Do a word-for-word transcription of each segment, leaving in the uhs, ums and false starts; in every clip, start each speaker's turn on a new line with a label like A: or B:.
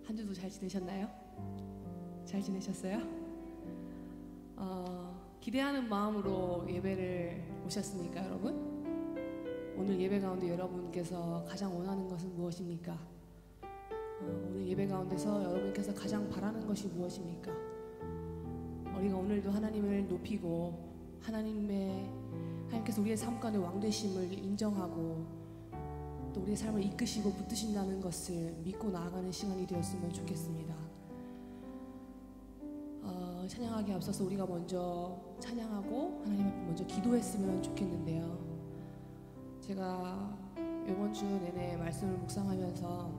A: 한 주도 잘 지내셨나요? 잘 지내셨어요? 어, 기대하는 마음으로 예배를 오셨습니까, 여러분? 오늘 예배 가운데 여러분께서 가장 원하는 것은 무엇입니까? 어, 오늘 예배 가운데서 여러분께서 가장 바라는 것이 무엇입니까? 우리가 오늘도 하나님을 높이고 하나님의 하나님께서 우리의 삶 가운데 왕되심을 인정하고 또 우리의 삶을 이끄시고 붙드신다는 것을 믿고 나아가는 시간이 되었으면 좋겠습니다. 어, 찬양하기 앞서서 우리가 먼저 찬양하고 하나님 앞에 먼저 기도했으면 좋겠는데요. 제가 이번 주 내내 말씀을 묵상하면서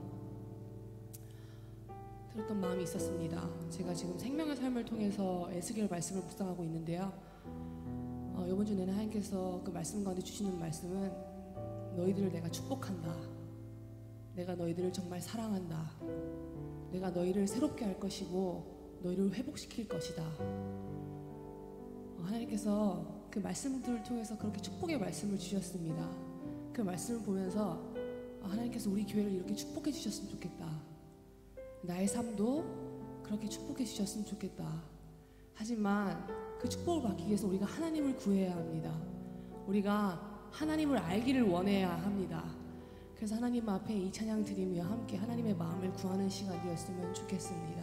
A: 들었던 마음이 있었습니다. 제가 지금 생명의 삶을 통해서 에스겔 말씀을 묵상하고 있는데요. 어, 이번 주 내내 하나님께서 그 말씀 가운데 주시는 말씀은 너희들을 내가 축복한다. 내가 너희들을 정말 사랑한다. 내가 너희를 새롭게 할 것이고 너희를 회복시킬 것이다. 어, 하나님께서 그 말씀들을 통해서 그렇게 축복의 말씀을 주셨습니다. 그 말씀을 보면서 어, 하나님께서 우리 교회를 이렇게 축복해 주셨으면 좋겠다. 나의 삶도 그렇게 축복해 주셨으면 좋겠다. 하지만 그 축복을 받기 위해서 우리가 하나님을 구해야 합니다. 우리가 하나님을 알기를 원해야 합니다. 그래서 하나님 앞에 이 찬양 드리며 함께 하나님의 마음을 구하는 시간 되었으면 좋겠습니다.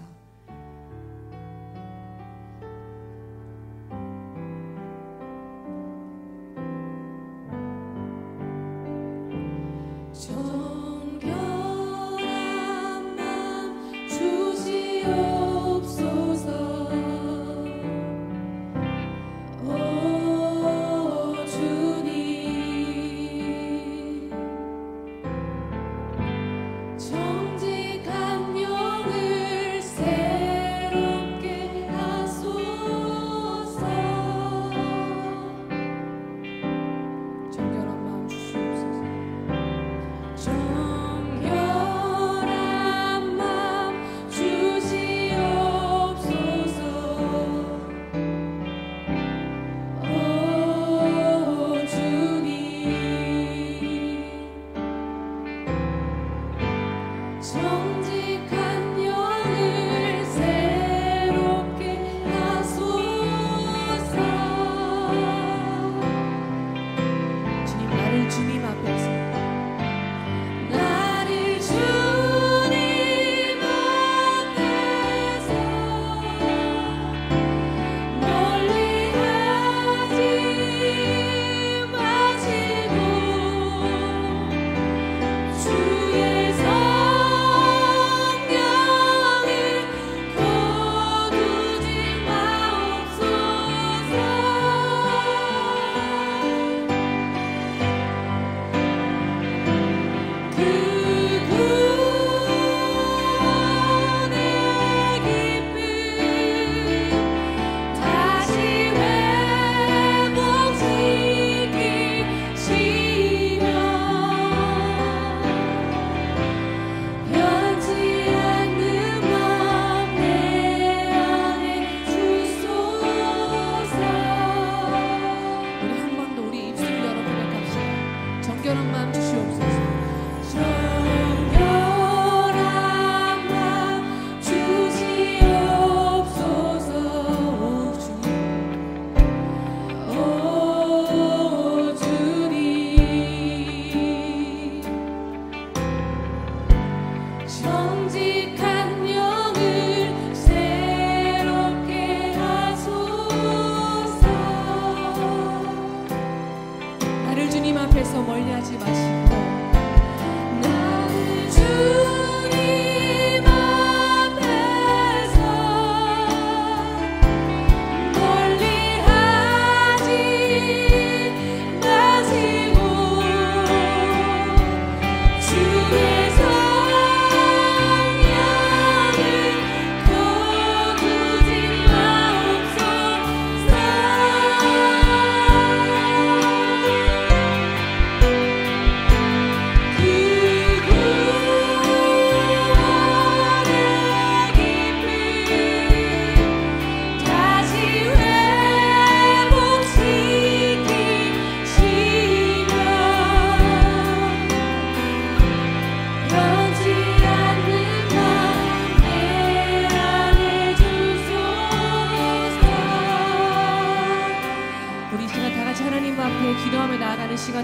B: 정결한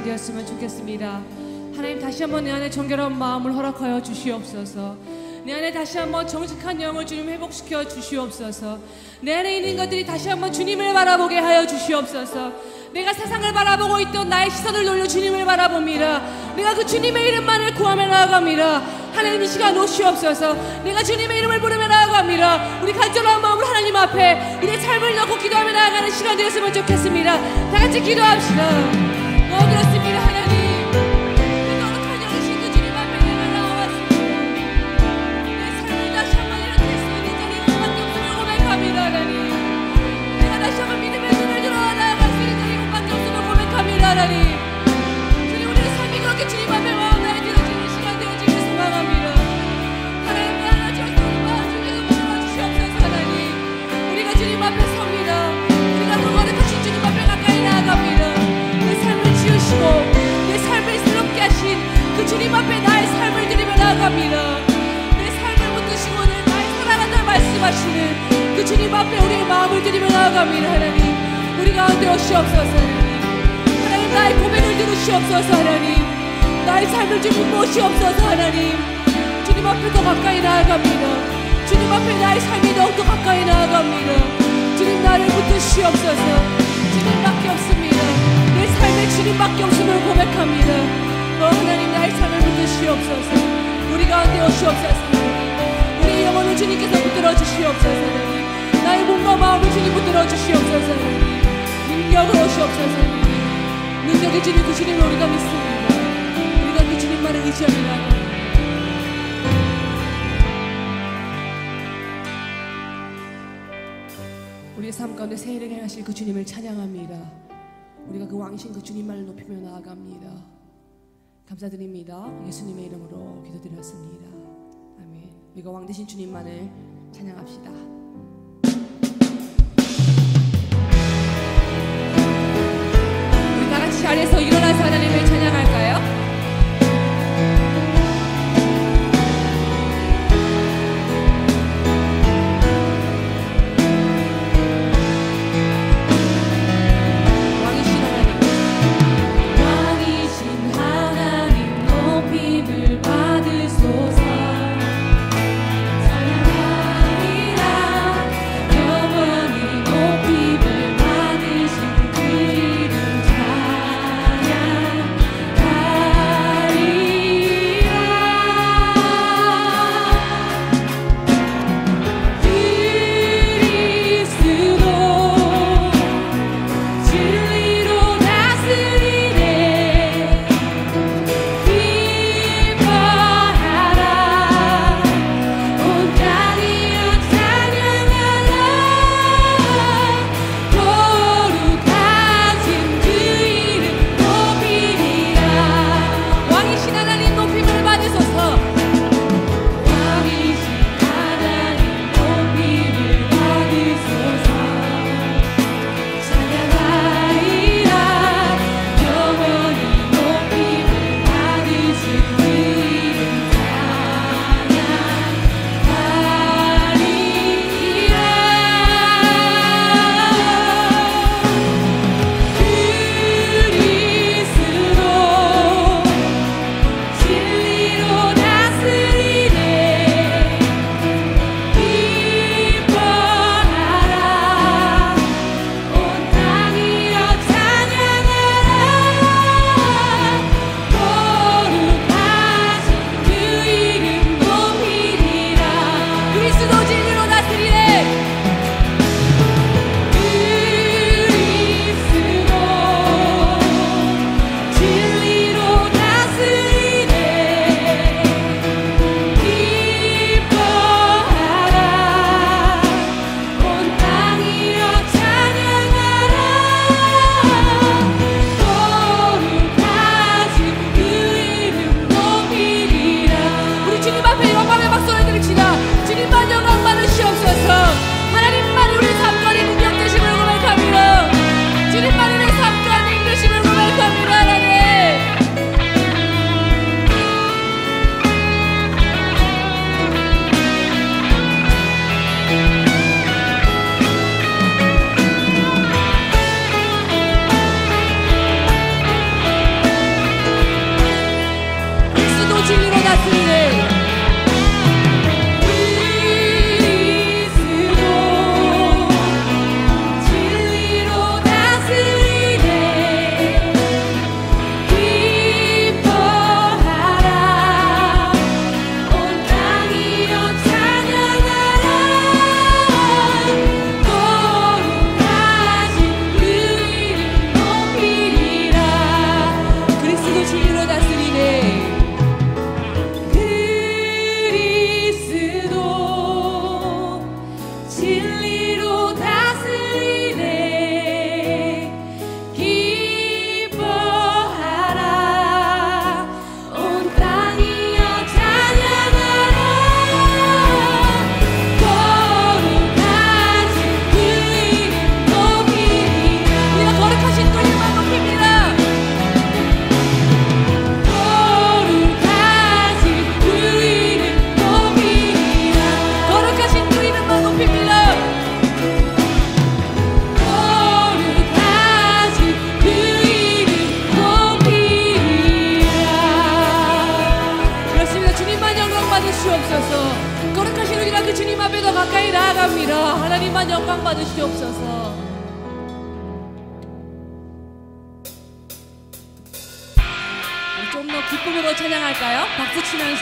A: 되었으면 좋겠습니다. 하나님, 다시 한번 내 안에 정결한 마음을 허락하여 주시옵소서. 내 안에 다시 한번 정직한 영을 주님 회복시켜 주시옵소서. 내 안에 있는 것들이 다시 한번 주님을 바라보게 하여 주시옵소서. 내가 세상을 바라보고 있던 나의 시선을 돌려 주님을 바라봅니다. 내가 그 주님의 이름만을 구하며 나아갑니다. 하나님, 이 시간 오시옵소서. 내가 주님의 이름을 부르며 나아갑니다. 우리 간절한 마음으로 하나님 앞에 우리의 삶을 넣고 기도하며 나아가는 시간 되었으면 좋겠습니다. 다 같이 기도합시다. 어, 그렇습니다. 하나님, 하나님, 주님, 우리의 삶이 그렇게 주님 앞에 마음 나아지는 시간 되어지길 소망합니다. 하나님, 내 하나 주님 마음 주님 도와주시옵소서. 하나님, 우리가 주님 앞에 섭니다. 우리가 그 거룩하신 주님 앞에 가까이 나아갑니다. 내 삶을 지으시고 내 삶을 새롭게 하신 그 주님 앞에 나의 삶을 드리며 나아갑니다. 내 삶을 붙드시고 내 나의 사랑한다 말씀하시는 그 주님 앞에 우리의 마음을 드리며 나아갑니다. 하나님, 우리 가운데 오시옵소서. 나의 고백을 들으시옵소서. 하나님, 나의 삶을 주님 모시옵소서. 하나님, 주님 앞에 더 가까이 나아갑니다. 주님 앞에 나의 삶이 더욱더 가까이 나아갑니다. 주님, 나를 붙드시옵소서. 주님밖에 없습니다. 내 삶에 주님밖에 없음을 고백합니다. 어, 하나님, 나의 삶을 붙드시옵소서. 우리 가운데 오시옵소서. 우리 영혼을 주님께서 붙들어 주시옵소서. 하나님, 나의 몸과 마음을 주님 붙들어 주시옵소서. 하나님, 능력을 오시옵소서. 능력이 주님, 그 주님을 우리가 믿습니다. 우리가 그 주님만을 의지합니다. 우리의 삶 가운데 새해를 행하실 그 주님을 찬양합니다. 우리가 그 왕이신 그 주님만을 높이며 나아갑니다. 감사드립니다. 예수님의 이름으로 기도드렸습니다. 아멘. 우리가 왕 되신 주님만을 찬양합시다. 자리에서 일어나서 하나님을 찬양할까요?
B: 영원히 높임을 받으신 그 이름 찬양
A: 다스리네. 거룩하신 우리가 그 주님 앞에 더 가까이 나아갑니다. 하나님만 영광 받으시옵소서. 좀 더 기쁨으로 찬양할까요? 박수 치면서.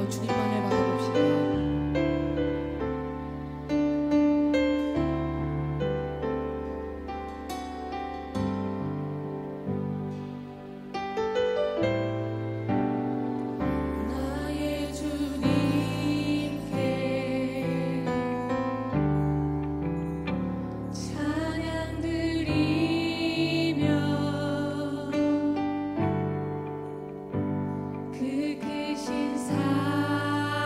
A: 바라보고 주님만을 바라봅시다.
B: 그 크신 사랑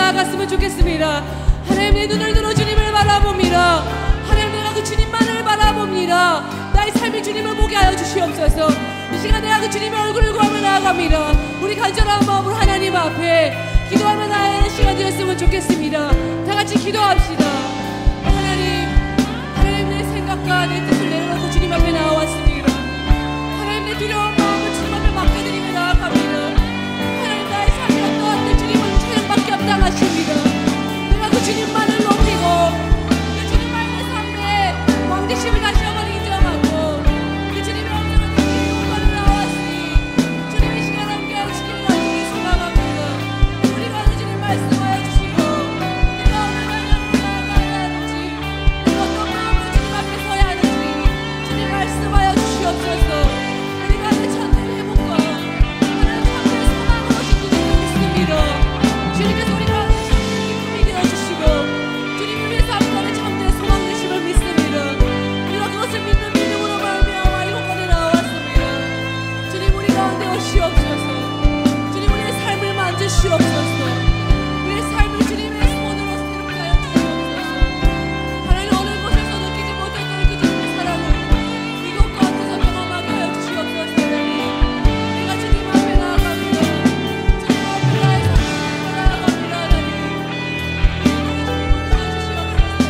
A: 나아갔으면 좋겠습니다. 하나님, 내 눈을 들어 주님을 바라봅니다. 하나님, 내가 그 주님만을 바라봅니다. 나의 삶이 주님을 보게 하여 주시옵소서. 이 시간 내가 그 주님의 얼굴을 구하며 나아갑니다. 우리 간절한 마음으로 하나님 앞에 기도하며 나아가는 시간 되었으면 좋겠습니다. 다 같이 기도합시다. 하나님, 하나님, 내 생각과 내 뜻을 내려놓고 주님 앞에 나와왔습니다. 하나님, 내 두려운 마음을 주님 앞에 맡겨드리며 나아갑니다. 하나님, 나의 삶이 어떠한데 주님은 찬양밖에 합당하십니다. 내가 그 주님만을 높이고 그 주님만의 삶에 왕되심을 다시 한번 인정하고 그 주님의 엄청난 뜻을 용서를 나왔으니 주님 이 시간 함께 하시기를 간절히 소망합니다. 우리가 그 주님 말씀하여 주시고 내가 어느 방향으로 나아가야 하는지 내가 어떤 마음으로 주님 앞에 서야 하는지 주님 말씀하여 주시옵소서. 우리가 그 참된 회복과 하나님 참된 소망으로 오신 주님을 믿습니다. 주님께서 우리가 그 참된 기쁨이 되어주시고 주님을 위해서 앞가는 참된 소망 되심을 믿습니다. 우리가 그것을 믿는 믿음으로 말미암아 이곳까지 나왔습니다. 주님, 우리 가운데 오시옵소서. 주님, 우리의 삶을 만지시옵소서. 우리의 삶을 주님의 손으로 새롭게 하여 주시옵소서. 하나님, 어느 곳에서 느끼지 못했던 그 주님의 사랑을 이곳 가운데서 경험하게 하여 주시옵소서. 내가 주님 앞에 나아갑니다. 주님 앞에 나의 삶을 나아갑니다. 하나님, 우리 주님을 들어주시옵소서.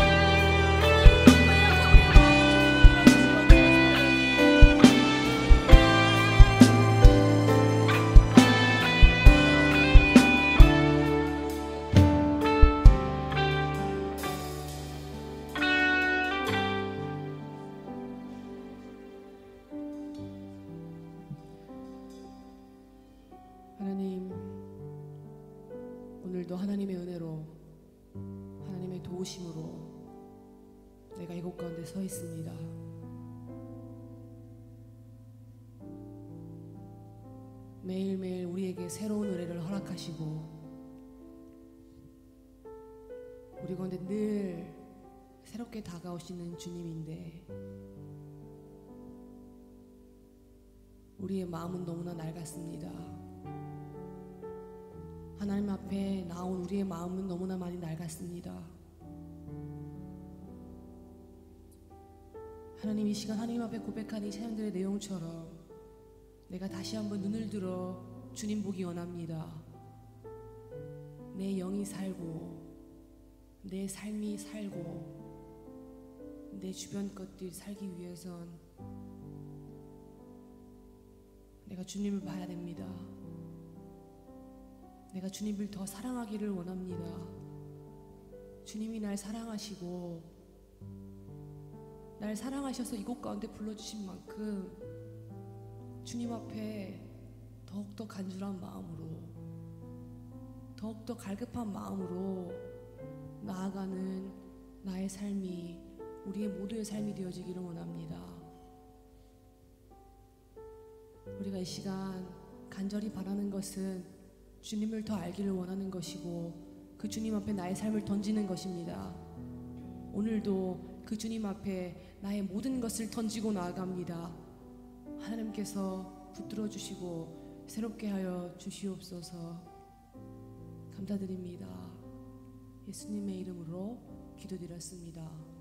A: 정말 약한 우리의 마음을 주님 들어주시옵소서. 하나님, 오늘도 하나님의 은혜로 하나님의 도우심으로 내가 이곳 가운데 서 있습니다. 매일매일 우리에게 새로운 은혜를 허락하시고 우리 가운데 늘 새롭게 다가오시는 주님인데 우리의 마음은 너무나 낡았습니다. 하나님 앞에 나온 우리의 마음은 너무나 많이 낡았습니다. 하나님, 이 시간 하나님 앞에 고백하는 이 찬양들의 내용처럼 내가 다시 한번 눈을 들어 주님 보기 원합니다. 내 영이 살고 내 삶이 살고 내 주변 것들이 살기 위해선 내가 주님을 봐야 됩니다. 내가 주님을 더 사랑하기를 원합니다. 주님이 날 사랑하시고 날 사랑하셔서 이곳 가운데 불러주신 만큼 주님 앞에 더욱더 간절한 마음으로 더욱더 갈급한 마음으로 나아가는 나의 삶이 우리의 모두의 삶이 되어지기를 원합니다. 우리가 이 시간 간절히 바라는 것은 주님을 더 알기를 원하는 것이고 그 주님 앞에 나의 삶을 던지는 것입니다. 오늘도 그 주님 앞에 나의 모든 것을 던지고 나아갑니다. 하나님께서 붙들어 주시고 새롭게 하여 주시옵소서. 감사드립니다. 예수님의 이름으로 기도드렸습니다.